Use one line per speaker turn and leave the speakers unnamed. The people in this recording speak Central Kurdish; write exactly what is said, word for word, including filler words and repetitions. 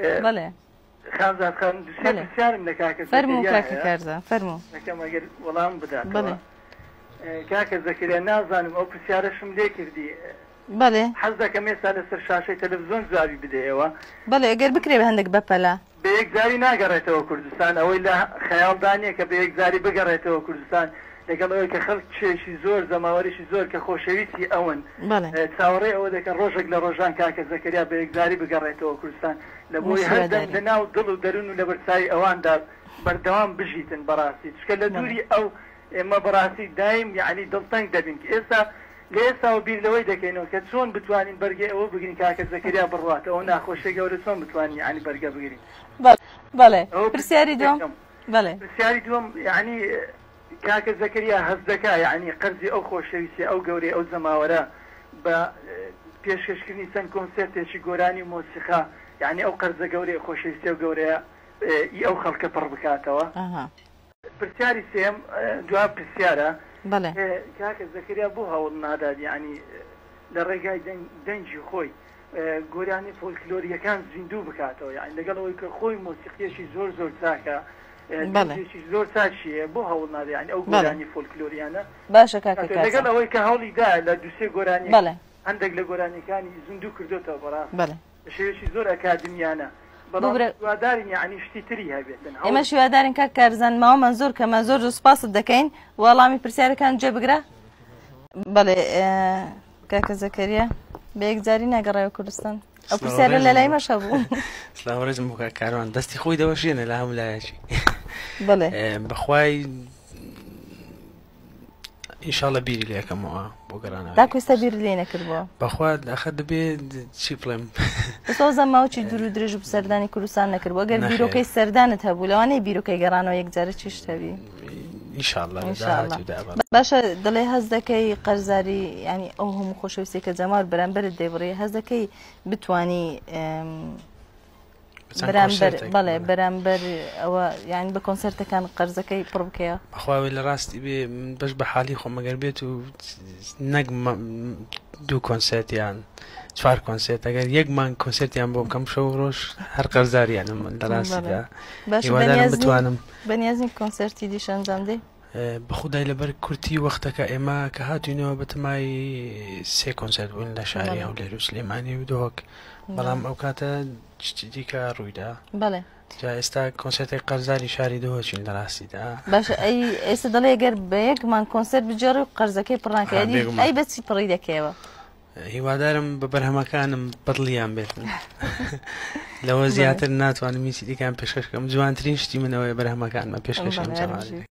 بەڵێ
خانزاد خان دووسێ پرسیارم لە کاکە
فەرموو کاکە کارزان فەرموو
نەکەم ئەگەر وەڵام بداتەوە کاکە زەکریا نازانم ئەو پرسیارەشم لێ کردی
بەڵێ
حەز دەکەم ئێستا لەسەر شاشەی تەلەڤیزۆن جوابی بدەیەوە
بەڵێ ئەگەر بکرێ بە هەندێک بەپەلا
بە یەکجاری ناگەڕێتەوە کوردستان ئەوەی لە خەیاڵدانیە کە بە یەکجاری بگەڕێتەوە کوردستان لەگەڵ ئەوەی کە خەڵک چێشی زۆر زەماوەریشی زۆر کە خۆشەویستی ئەوەن چاوەڕێ ئەوە دەکەن ڕۆژێک لە ڕۆژان کاکە زەکریا بە یەکجاری بگەڕێتەوە کوردستان لە بۆی هەردەم لە ناو دڵ و دەرون و لە بەرچاوی ئەواندا بەردەوام بژیتن بەڕاستی چکە لە دووری ئەو ئێمە بەڕاستی دایم یعنی دڵتەنگ دەبین کە ئێستا لە ئێستا و بیر لەوەی دەکەینەوە کە چۆن بتوانین بەرگێ ئەوە بگرین کاکە زەکریا بڕوات ئەوە ناخۆشی گەورە چۆن بتوانین یعنی بەرگە بگرین
بەڵێ پرسیاری دوم بەڵێ
پرسیاری دوم یعنی کاکە زەکریا هەز دەکا یعنی قەرزی ئەو خۆشەویستی ئەو گەورەی ئەو زەماوەرە بە پێشکەشکردنی چەند کۆنسێرتێکی گۆرانی مۆسیقا یعنی ئەو قەرزە گەورەی خۆشەویستی ئەو گەورەیە ئەو خەڵکە پڕ بکاتەوە پرسیاری سێم جواب پرسیارە کاکە زەکریا بۆ هەوڵ نادات یعنی لە ڕێگای دەنجی خۆی گۆرانی فۆلکلۆریەکان زیندوو بکاتەوە یعنی لەگەڵ ئەوەی کە خۆی مۆسیقیەشی زۆر زۆر چاکە زۆر چاچیە بۆ هەوڵ نادات یعنی ئەو گۆرانی فۆلکلۆریانە
باشە کاکە
لەگەڵ ئەوەی کە هەوڵیدا لە دووسێ گۆرانی هەندێک لە گۆرانیەکانی زیندوو کردوتەوە بەڕاست بە شێوەیەکی زۆر ئەکادمیانە دوادارین یعنی شتی تری هەبێتن
ئێمە شوادارین کاک کارزان ماوەمان زۆر کەمە زۆر سوپاست دەکەین وەڵامی پرسیارەکان جێ بگرە بەڵێ کاکە زەکەریا بە یەکجاری ناگەڕایەوە کوردستان ئەو پرسیارە لە لای مەشە بوو
سڵام ڕێزم بۆ کاروان دەستی خۆی دەوەشێنە لە هەموو لایەکی
بەڵێ
بەخوای ئینشاڵە بیری لێ یەکەمەوە بۆ گەڕانەوە
داکوێستا بیر لێ نەکردبووە
بەخوا ئەخە دەبێت چی بڵێم
بەسۆ زەماوەی دوور و درێژ و سەردانی کوردستان نەکردبووە ئەگەر بیرۆکەی سەردانت هەبوو لەوانەیە بیرۆکەی گەڕانەوە یەکجارە چیش هەبی
ئینشاڵڵا
باشە دەڵێ هەز دەکەی قەرزاری ینی ئەو هەموو خۆشەویستی کە جەمال بەرامبەرت دەیبڕێ هەز دەکەی بتوانی بەرامبەر بەڵێ بەرامبەر ئەوە یان بە کۆنسەرتەکان قەرزەکەی پڕ بکەیە
بەخواوێ لە ڕاستی بێ بەش بە حالی خۆ مەگەر بێت و نەک دوو کۆنسەرتیان چوار کۆنسێرت ئەگەر یەک مانگ کۆنسێرتیان بۆ بکەم شەو ڕۆژ هەر قەرزاریانم لە ڕاستیدا بتوانم
بەنیازنی کۆنسەرتی دیش ئەنجام دەی
بەخودای لەبەر کورتی وەختەکە ئێمە کە هاتوینەوە بەتەمای سێ کۆنسەرت بوون لە شاری هەولێر و سلێمانی و دۆک بەڵام ئەو کاتە دیکە ڕوویدا
بەڵێ
جا ئێستا کۆنسەرتی قەرزاری شاری دۆچین لە ڕاستیدا
باشە ئەی ئێستا دەڵێ گەر بە یەکمان کۆنسەرت بجێڕی و قەرزەکەی پڕناکە ئەی بەچی پڕی دەکەیەوە
هیوادارم بە بەرهەمەکانم بەدڵیان بێتن لەوە زیاتر ناتوانم میسی دیکان پێشکەشکەم جوانترین شتی منەوەی بەرهەمەکانمە پێشکەشم جەمالی